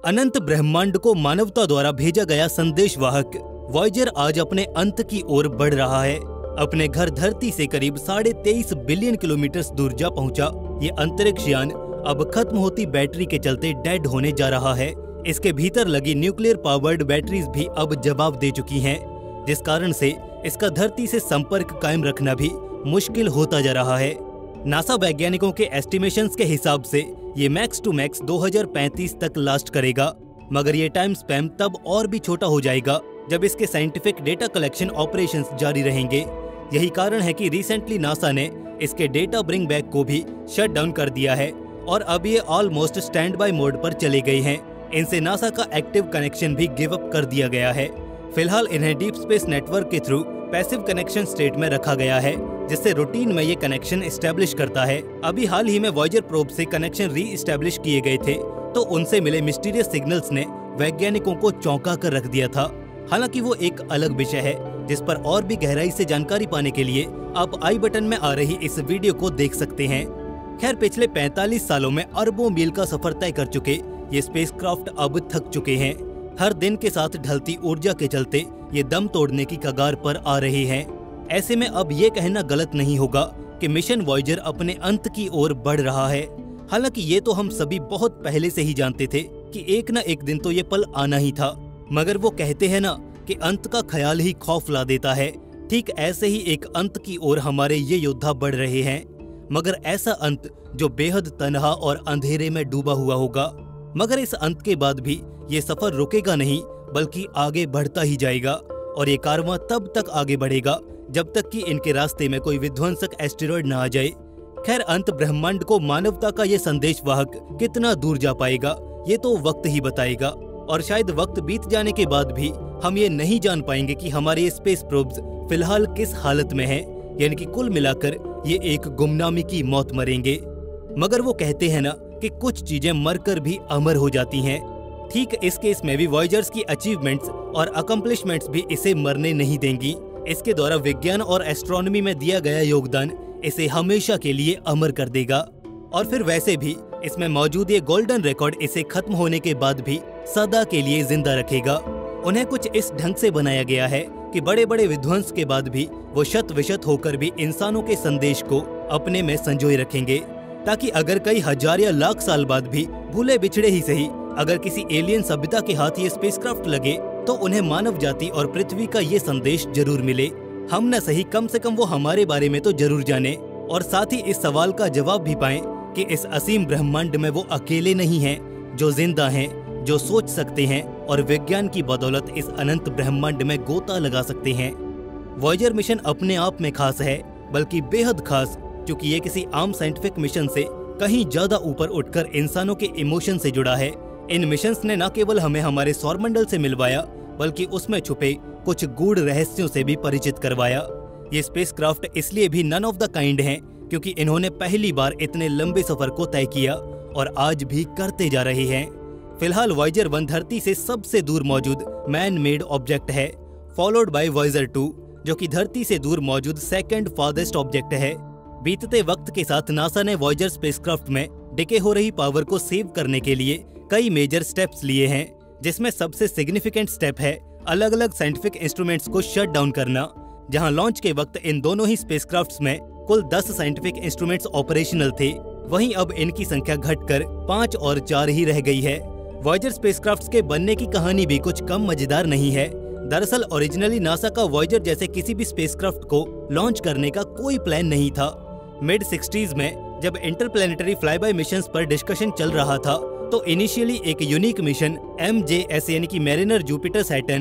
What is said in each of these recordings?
अनंत ब्रह्मांड को मानवता द्वारा भेजा गया संदेशवाहक वॉयेजर आज अपने अंत की ओर बढ़ रहा है। अपने घर धरती से करीब 23.5 बिलियन किलोमीटर दूर जा पहुंचा ये अंतरिक्ष यान अब खत्म होती बैटरी के चलते डेड होने जा रहा है। इसके भीतर लगी न्यूक्लियर पावर्ड बैटरीज भी अब जवाब दे चुकी हैं, जिस कारण से इसका धरती से संपर्क कायम रखना भी मुश्किल होता जा रहा है। नासा वैज्ञानिकों के एस्टिमेशंस के हिसाब से ये मैक्स टू मैक्स 2035 तक लास्ट करेगा, मगर ये टाइम स्पैम तब और भी छोटा हो जाएगा जब इसके साइंटिफिक डेटा कलेक्शन ऑपरेशंस जारी रहेंगे। यही कारण है कि रिसेंटली नासा ने इसके डेटा ब्रिंग बैक को भी शट डाउन कर दिया है और अब ये ऑलमोस्ट स्टैंड बाय मोड पर चले गए हैं। इनसे नासा का एक्टिव कनेक्शन भी गिव अप कर दिया गया है। फिलहाल इन्हें डीप स्पेस नेटवर्क के थ्रू पैसिव कनेक्शन स्टेट में रखा गया है, जिससे रूटीन में ये कनेक्शन एस्टेब्लिश करता है। अभी हाल ही में वॉयेजर प्रोब से कनेक्शन री एस्टेब्लिश किए गए थे, तो उनसे मिले मिस्टीरियस सिग्नल्स ने वैज्ञानिकों को चौंका कर रख दिया था। हालांकि वो एक अलग विषय है, जिस पर और भी गहराई से जानकारी पाने के लिए आप आई बटन में आ रही इस वीडियो को देख सकते हैं। खैर, पिछले 45 सालों में अरबों मील का सफर तय कर चुके ये स्पेसक्राफ्ट अब थक चुके हैं। हर दिन के साथ ढलती ऊर्जा के चलते ये दम तोड़ने की कगार पर आ रहे हैं। ऐसे में अब ये कहना गलत नहीं होगा कि मिशन वॉयेजर अपने अंत की ओर बढ़ रहा है। हालांकि ये तो हम सभी बहुत पहले से ही जानते थे कि एक न एक दिन तो ये पल आना ही था, मगर वो कहते हैं ना कि अंत का ख्याल ही खौफ ला देता है। ठीक ऐसे ही एक अंत की ओर हमारे ये योद्धा बढ़ रहे हैं, मगर ऐसा अंत जो बेहद तन्हा और अंधेरे में डूबा हुआ होगा। मगर इस अंत के बाद भी ये सफर रुकेगा नहीं, बल्कि आगे बढ़ता ही जाएगा, और ये कारवां तब तक आगे बढ़ेगा जब तक कि इनके रास्ते में कोई विध्वंसक एस्टेरॉयड न आ जाए। खैर, अंत ब्रह्मांड को मानवता का ये संदेशवाहक कितना दूर जा पाएगा ये तो वक्त ही बताएगा, और शायद वक्त बीत जाने के बाद भी हम ये नहीं जान पाएंगे कि हमारे स्पेस प्रोब्स फिलहाल किस हालत में हैं, यानी कि कुल मिलाकर ये एक गुमनामी की मौत मरेंगे। मगर वो कहते हैं ना कि कुछ चीजें मरकर भी अमर हो जाती हैं। ठीक इस केस में भी वॉयेजर्स की अचीवमेंट्स और अकम्प्लिशमेंट्स भी इसे मरने नहीं देंगी। इसके द्वारा विज्ञान और एस्ट्रोनॉमी में दिया गया योगदान इसे हमेशा के लिए अमर कर देगा। और फिर वैसे भी इसमें मौजूद ये गोल्डन रिकॉर्ड इसे खत्म होने के बाद भी सदा के लिए जिंदा रखेगा। उन्हें कुछ इस ढंग से बनाया गया है कि बड़े बड़े विध्वंस के बाद भी वो शत विशत होकर भी इंसानों के संदेश को अपने में संजोए रखेंगे, ताकि अगर कई हजार या लाख साल बाद भी भूले बिछड़े ही सही अगर किसी एलियन सभ्यता के हाथ ये स्पेसक्राफ्ट लगे तो उन्हें मानव जाति और पृथ्वी का ये संदेश जरूर मिले। हम न सही, कम से कम वो हमारे बारे में तो जरूर जाने, और साथ ही इस सवाल का जवाब भी पाएं कि इस असीम ब्रह्मांड में वो अकेले नहीं हैं, जो जिंदा हैं, जो सोच सकते हैं और विज्ञान की बदौलत इस अनंत ब्रह्मांड में गोता लगा सकते हैं। वॉयेजर मिशन अपने आप में खास है, बल्कि बेहद खास, क्योंकि ये किसी आम साइंटिफिक मिशन से कहीं ज्यादा ऊपर उठकर इंसानों के इमोशन से जुड़ा है। इन मिशंस ने न केवल हमें हमारे सौरमंडल से मिलवाया, बल्कि उसमें छुपे कुछ गूढ़ रहस्यों से भी परिचित करवाया। ये स्पेसक्राफ्ट इसलिए भी नन ऑफ द काइंड हैं, क्योंकि इन्होंने पहली बार इतने लंबे सफर को तय किया और आज भी करते जा रहे हैं। फिलहाल वॉयेजर 1 धरती से सबसे दूर मौजूद मैन मेड ऑब्जेक्ट है, फॉलोड बाय वॉयेजर 2, जो कि धरती से दूर मौजूद सेकंड फार्देस्ट ऑब्जेक्ट है। बीतते वक्त के साथ नासा ने वॉयेजर स्पेसक्राफ्ट में डिके हो रही पावर को सेव करने के लिए कई मेजर स्टेप्स लिए हैं, जिसमें सबसे सिग्निफिकेंट स्टेप है अलग अलग साइंटिफिक इंस्ट्रूमेंट्स को शट डाउन करना। जहां लॉन्च के वक्त इन दोनों ही स्पेसक्राफ्ट्स में कुल 10 साइंटिफिक इंस्ट्रूमेंट्स ऑपरेशनल थे, वहीं अब इनकी संख्या घटकर 5 और 4 ही रह गई है। वॉयेजर स्पेसक्राफ्ट्स के बनने की कहानी भी कुछ कम मजेदार नहीं है। दरअसल ओरिजिनली नासा का वॉयेजर जैसे किसी भी स्पेसक्राफ्ट को लॉन्च करने का कोई प्लान नहीं था। मिड 60s में जब इंटरप्लैनेटरी फ्लाईबाय मिशंस पर डिस्कशन चल रहा था, तो इनिशियली एक यूनिक मिशन MJS यानी कि मैरिनर जुपिटर सैटर्न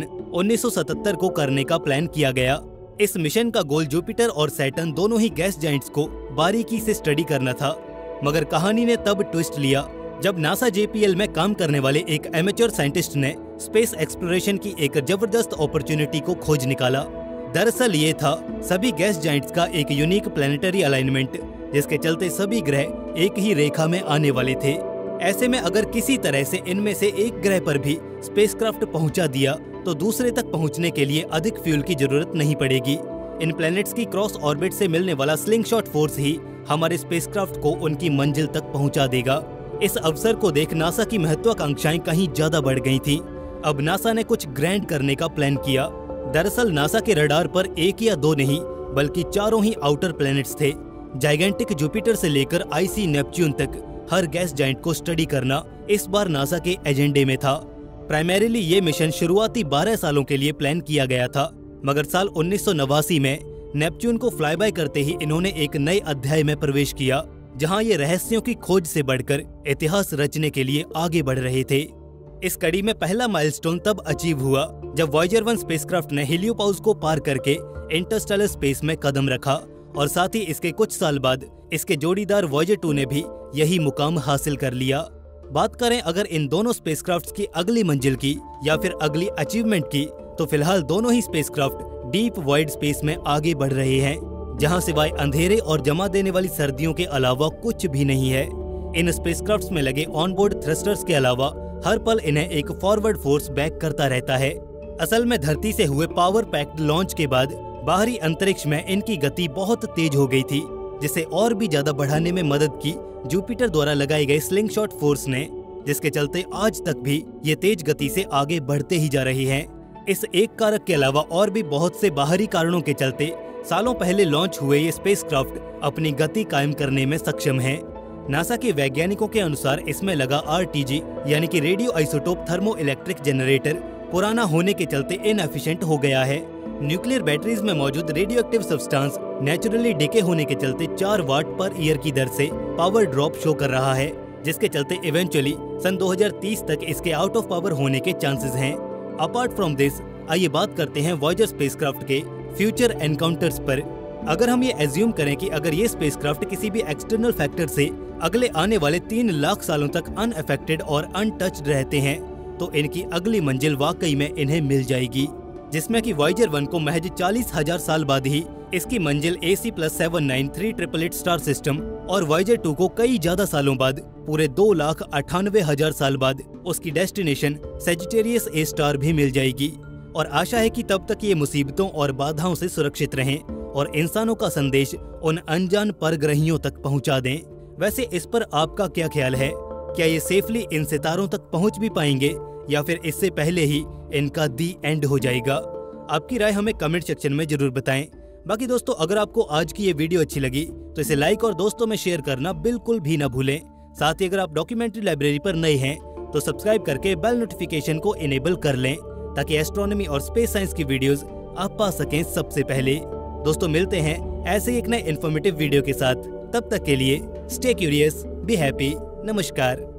1977 को करने का प्लान किया गया। इस मिशन का गोल जुपिटर और सैटर्न दोनों ही गैस जाइंट्स को बारीकी से स्टडी करना था, मगर कहानी ने तब ट्विस्ट लिया जब नासा JPL में काम करने वाले एक एमेच्योर साइंटिस्ट ने स्पेस एक्सप्लोरेशन की एक जबरदस्त अपॉर्चुनिटी को खोज निकाला। दरअसल ये था सभी गैस जाइंट्स का एक यूनिक प्लैनेटरी अलाइनमेंट, जिसके चलते सभी ग्रह एक ही रेखा में आने वाले थे। ऐसे में अगर किसी तरह से इनमें से एक ग्रह पर भी स्पेसक्राफ्ट पहुंचा दिया तो दूसरे तक पहुंचने के लिए अधिक फ्यूल की जरूरत नहीं पड़ेगी। इन प्लैनेट्स की क्रॉस ऑर्बिट से मिलने वाला स्लिंगशॉट फोर्स ही हमारे स्पेसक्राफ्ट को उनकी मंजिल तक पहुंचा देगा। इस अवसर को देख नासा की महत्वाकांक्षाएं कहीं ज्यादा बढ़ गई थी। अब नासा ने कुछ ग्रैंड करने का प्लान किया। दरअसल नासा के रडार पर एक या दो नहीं बल्कि चारों ही आउटर प्लैनेट्स थे। जाइगेंटिक जुपिटर से लेकर आईसी नेपच्यून तक हर गैस जाइंट को स्टडी करना इस बार नासा के एजेंडे में था। प्राइमरीली ये मिशन शुरुआती 12 सालों के लिए प्लान किया गया था, मगर साल 1989 में नेपच्यून को फ्लाई बाय करते ही इन्होंने एक नए अध्याय में प्रवेश किया, जहां ये रहस्यों की खोज से बढ़कर इतिहास रचने के लिए आगे बढ़ रहे थे। इस कड़ी में पहला माइलस्टोन तब अचीव हुआ जब वॉयेजर 1 स्पेसक्राफ्ट ने हीलियोपाउस को पार करके इंटरस्टेलर स्पेस में कदम रखा, और साथ ही इसके कुछ साल बाद इसके जोड़ीदार वॉयेजर 2 ने भी यही मुकाम हासिल कर लिया। बात करें अगर इन दोनों स्पेसक्राफ्ट्स की अगली मंजिल की या फिर अगली अचीवमेंट की, तो फिलहाल दोनों ही स्पेसक्राफ्ट डीप वॉइड स्पेस में आगे बढ़ रहे हैं, जहां सिवाय अंधेरे और जमा देने वाली सर्दियों के अलावा कुछ भी नहीं है। इन स्पेसक्राफ्ट्स में लगे ऑनबोर्ड थ्रस्टर्स के अलावा हर पल इन्हें एक फॉरवर्ड फोर्स बैक करता रहता है। असल में धरती से हुए पावर पैक्ड लॉन्च के बाद बाहरी अंतरिक्ष में इनकी गति बहुत तेज हो गई थी, जिसे और भी ज्यादा बढ़ाने में मदद की जुपिटर द्वारा लगाए गए स्लिंगशॉट फोर्स ने, जिसके चलते आज तक भी ये तेज गति से आगे बढ़ते ही जा रही हैं। इस एक कारक के अलावा और भी बहुत से बाहरी कारणों के चलते सालों पहले लॉन्च हुए ये स्पेसक्राफ्ट अपनी गति कायम करने में सक्षम हैं। नासा के वैज्ञानिकों के अनुसार इसमें लगा आरटीजी यानी कि radioisotope thermoelectric generator पुराना होने के चलते इनएफिशिएंट हो गया है। न्यूक्लियर बैटरीज में मौजूद radioactive substance naturally decay होने के चलते 4 वाट पर ईयर की दर से पावर ड्रॉप शो कर रहा है, जिसके चलते इवेंचुअली सन 2030 तक इसके आउट ऑफ पावर होने के चांसेस हैं। अपार्ट फ्रॉम दिस, आइए बात करते हैं वॉयेजर स्पेसक्राफ्ट के फ्यूचर एनकाउंटर्स पर। अगर हम ये एज्यूम करें कि अगर ये स्पेसक्राफ्ट किसी भी एक्सटर्नल फैक्टर से अगले आने वाले 3 लाख सालों तक अनअफेक्टेड और अनटच्ड रहते हैं, तो इनकी अगली मंजिल वाकई में इन्हें मिल जाएगी, जिसमें कि वॉयेजर 1 को महज 40,000 साल बाद ही इसकी मंजिल AC+79388 स्टार सिस्टम और वॉयेजर 2 को कई ज्यादा सालों बाद पूरे 2,98,000 साल बाद उसकी डेस्टिनेशन सेजिटेरियस ए स्टार भी मिल जाएगी। और आशा है कि तब तक ये मुसीबतों और बाधाओं से सुरक्षित रहें और इंसानों का संदेश उन अनजान परग्रहियों तक पहुंचा दें। वैसे इस पर आपका क्या ख्याल है? क्या ये सेफली इन सितारों तक पहुंच भी पाएंगे या फिर इससे पहले ही इनका दी एंड हो जाएगा? आपकी राय हमें कमेंट सेक्शन में जरूर बताएं। बाकी दोस्तों, अगर आपको आज की ये वीडियो अच्छी लगी तो इसे लाइक और दोस्तों में शेयर करना बिल्कुल भी ना भूलें। साथ ही अगर आप डॉक्यूमेंट्री लाइब्रेरी पर नए हैं तो सब्सक्राइब करके बेल नोटिफिकेशन को इनेबल कर लें, ताकि एस्ट्रोनॉमी और स्पेस साइंस की वीडियोस आप पा सकें सबसे पहले। दोस्तों, मिलते हैं ऐसे ही एक नए इन्फॉर्मेटिव वीडियो के साथ। तब तक के लिए स्टे क्यूरियस, बी हैप्पी, नमस्कार।